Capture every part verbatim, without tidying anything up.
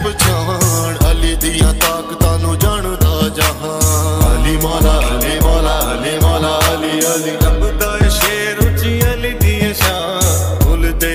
पछाण अली दियां ताकतां नूं जाणदा जहान अली मौला अली मौला अली मौला अली अली लंबदा शेर उची अली दी शान भुल दे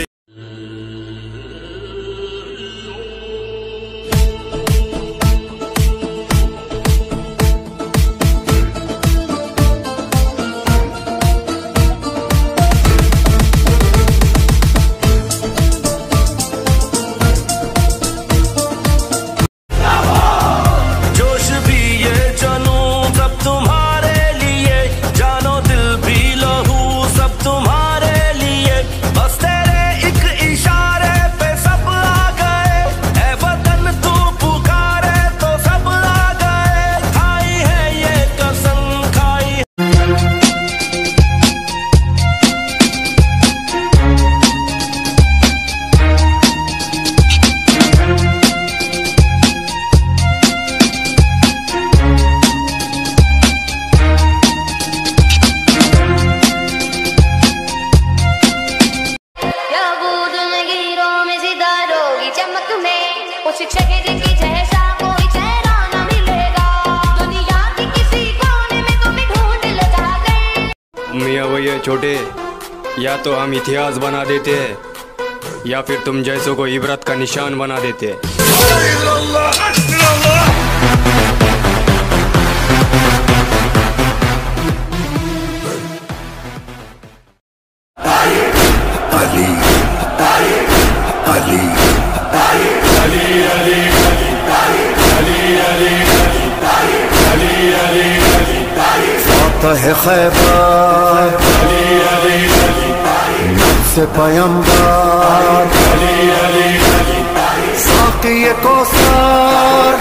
मियाँ भैया छोटे, या तो हम इतिहास बना देते हैं या फिर तुम जैसों को इबरत का निशान बना देते हैं। है खैबर से पैगंबर साक़ी कौसर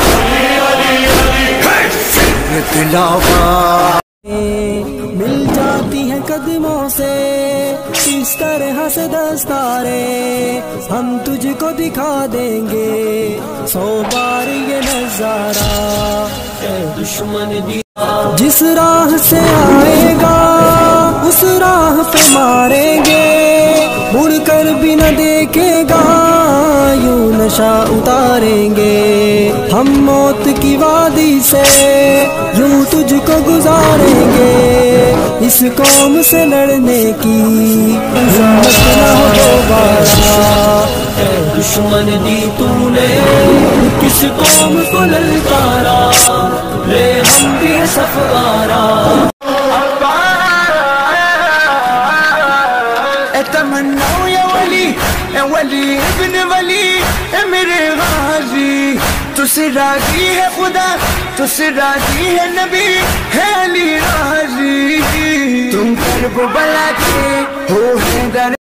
तिलावत मिल जाती है कदमों से इस तरह से दस्तारे हम तुझको दिखा देंगे सौ बार ये नजारा दुश्मन दी जिस राह से आएगा उस राह पे मारेंगे मुड़ कर भी न देखेगा यूं नशा उतारेंगे हम मौत की वादी से यूं तुझको गुजारेंगे इस कौम से लड़ने की हिम्मत न हो दोबारा दुश्मन दी तूने किस कौम को ललकारा ले हम भी सफारा तमन्नाओ या वली ए वली इब्न वली ए मेरे गाजी तुझसे राजी है खुदा तुझसे राजी है नबी है अली राजी तुम कर्ब बला के